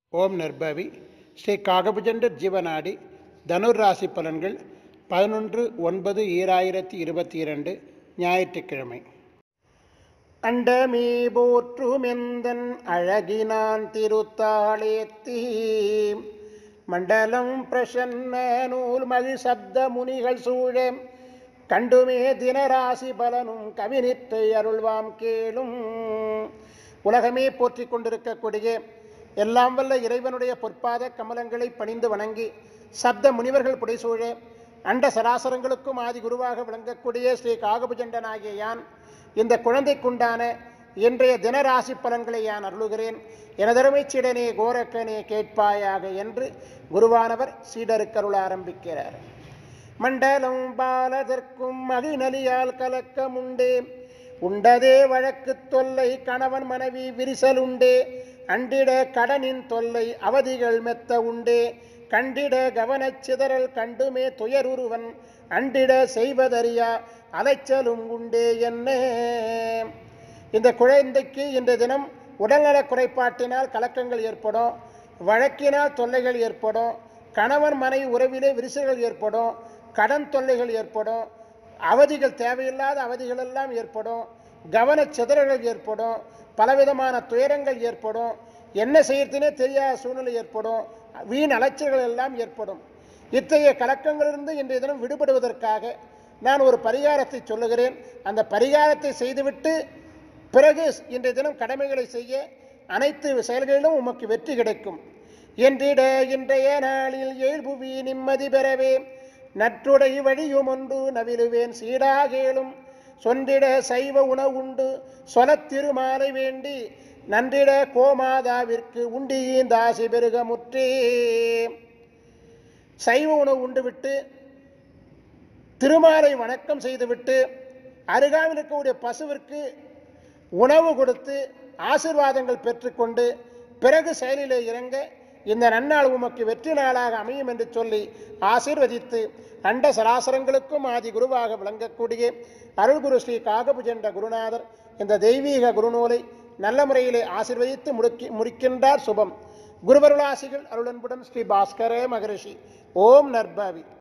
ஓம் நற்பவி ஸ்ரீ காகபுஜண்டர் ஜீவநாடி தனுர் ராசி பலன்கள் 11/9/2022 ஞாயிற்றுக்கிழமை. அண்டமே போற்றுமெந்தன் அழகினான் திருத்தாளேத்தி மண்டலம் பிரசன்ன நூல் மகிழ் சப்த முனிகள் சூழ கண்டுமே தினராசி பலனும் கவினிற்றை அருள்வாம் கேளும். உலகமே போற்றி கொண்டிருக்கக்கூடிய எல்லாம் வல்ல இறைவனுடைய பொற்பாத கமலங்களை பணிந்து வணங்கி சப்த முனிவர்கள் புடைசூழ அண்ட சராசரங்களுக்கும் ஆதி குருவாக விளங்கக்கூடிய ஸ்ரீ காகபுஜண்டனாகிய யான் இந்த குழந்தைக்குண்டான இன்றைய தினராசி பலன்களை யான் அருளுகிறேன். எனதருமை சீடனே கோரக்கனே கேட்பாயாக என்று குருவானவர் சீடருக்கருள ஆரம்பிக்கிறார். மண்டலம் பாலதற்கும் மகிழ்நலியால் கலக்கமுண்டே உண்டதே வழக்கு தொல்லை கணவன் மனைவி விரிசலுண்டே அண்டிட கடனின் தொல்லை அவதிகள் மெத்த உண்டே கண்டிட கவனச் சிதறல் கண்டுமே துயருருவன் அண்டிட செய்வதறியா அலைச்சலும் உண்டே என்ன. இந்த குழந்தைக்கு இன்றைய தினம் உடல்நலக் குறைபாட்டினால் கலக்கங்கள் ஏற்படும், வழக்கினால் தொல்லைகள் ஏற்படும், கணவன் மனைவி உறவிலே விரிசல்கள் ஏற்படும், கடன் தொல்லைகள் ஏற்படும், அவதிகள் தேவையில்லாத அவதிகள் எல்லாம் ஏற்படும், கவனச் சிதறல்கள் ஏற்படும், பலவிதமான துயரங்கள் ஏற்படும், என்ன செய்யறதுனே தெரியாத சூழ்நிலை ஏற்படும், வீண் அலைச்சல்கள் எல்லாம் ஏற்படும். இத்தகைய கலக்கங்களிலிருந்து இன்றைய தினம் விடுபடுவதற்காக நான் ஒரு பரிகாரத்தை சொல்லுகிறேன். அந்த பரிகாரத்தை செய்துவிட்டு பிறகு இன்றைய தினம் கடமைகளை செய்ய அனைத்து செயல்களிலும் உமக்கு வெற்றி கிடைக்கும். என்றிட இன்றைய நாளில் ஏழ்புவி நிம்மதி பெறவே நற்றுடை வழியும் ஒன்று நவிலுவேன் சீடாகேளும் சொன்றிட சைவ உணவுண்டு சொலத் திருமாலை வேண்டி நன்றிட கோமாதாவிற்கு உண்டியீந்தாசி பெருக முற்றே. சைவ உணவு உண்டு விட்டு திருமாலை வணக்கம் செய்துவிட்டு அருகாமல் இருக்கக்கூடிய பசுவிற்கு உணவு கொடுத்து ஆசீர்வாதங்கள் பெற்றுக்கொண்டு பிறகு செயலிலே இறங்க இந்த நன்னாள் உமக்கு வெற்றி நாளாக அமையும் என்று சொல்லி ஆசீர்வதித்து அண்ட சராசரங்களுக்கும் ஆதி குருவாக விளங்கக்கூடிய அருள்குரு ஸ்ரீ காகபுஜண்ட குருநாதர் இந்த தெய்வீக குருநூலை நல்ல முறையிலே ஆசீர்வதித்து முடிக்கின்றார். சுபம். குருவருளாசிகள் அருளன்புடன் ஸ்ரீ பாஸ்கரே மகரிஷி. ஓம் நற்பவி.